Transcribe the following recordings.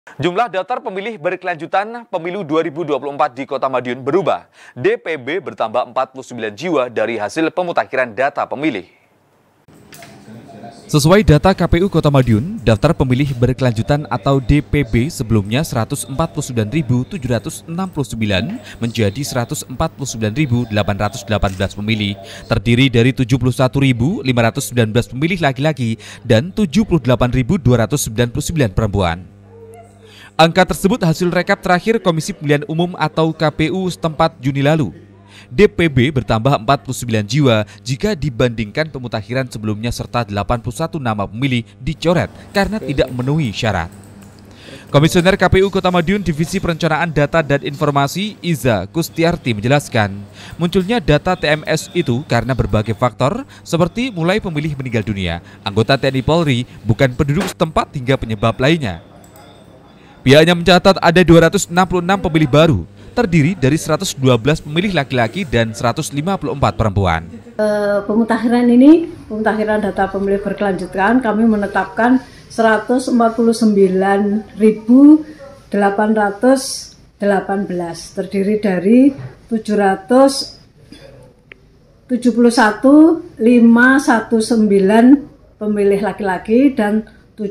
Jumlah daftar pemilih berkelanjutan pemilu 2024 di Kota Madiun berubah. DPB bertambah 49 jiwa dari hasil pemutakhiran data pemilih. Sesuai data KPU Kota Madiun, daftar pemilih berkelanjutan atau DPB sebelumnya 149.769 menjadi 149.818 pemilih, terdiri dari 71.519 pemilih laki-laki dan 78.299 perempuan. Angka tersebut hasil rekap terakhir Komisi Pemilihan Umum atau KPU setempat Juni lalu. DPB bertambah 49 jiwa jika dibandingkan pemutakhiran sebelumnya serta 81 nama pemilih dicoret karena tidak memenuhi syarat. Komisioner KPU Kota Madiun Divisi Perencanaan Data dan Informasi Iza Kustiarti menjelaskan, munculnya data TMS itu karena berbagai faktor seperti mulai pemilih meninggal dunia, anggota TNI Polri, bukan penduduk setempat hingga penyebab lainnya. Pihaknya mencatat ada 266 pemilih baru, terdiri dari 112 pemilih laki-laki dan 154 perempuan. Pemutakhiran data pemilih berkelanjutan kami menetapkan 149.818, terdiri dari 771.519 pemilih laki-laki dan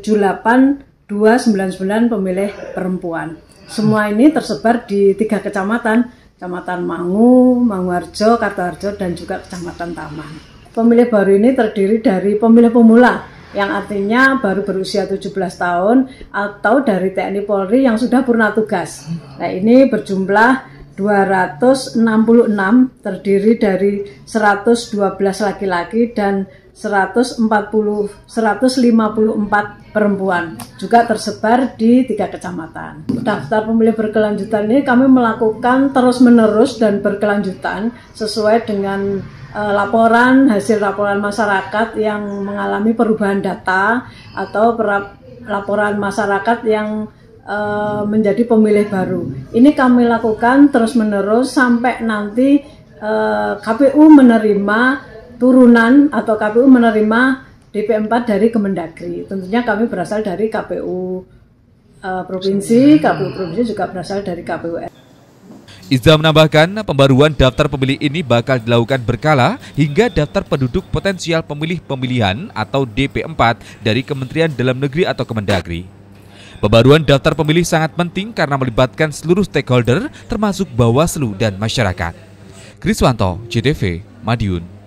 78.299 pemilih perempuan. Semua ini tersebar di 3 kecamatan, Kecamatan Mangu, Manguharjo, Kartoharjo, dan juga Kecamatan Taman. Pemilih baru ini terdiri dari pemilih pemula, yang artinya baru berusia 17 tahun, atau dari TNI Polri yang sudah purna tugas. Nah, ini berjumlah 266, terdiri dari 112 laki-laki dan 154 perempuan, juga tersebar di 3 kecamatan. Daftar pemilih berkelanjutan ini kami melakukan terus-menerus dan berkelanjutan sesuai dengan hasil laporan masyarakat yang mengalami perubahan data atau laporan masyarakat yang menjadi pemilih baru. Ini kami lakukan terus-menerus sampai nanti KPU menerima turunan atau KPU menerima DP4 dari Kemendagri. Tentunya kami berasal dari KPU Provinsi, KPU Provinsi juga berasal dari KPU. Iza menambahkan, pembaruan daftar pemilih ini bakal dilakukan berkala hingga daftar penduduk potensial pemilih pemilihan atau DP4 dari Kementerian Dalam Negeri atau Kemendagri. Pembaruan daftar pemilih sangat penting karena melibatkan seluruh stakeholder termasuk Bawaslu dan masyarakat. Kriswanto, CTV, Madiun.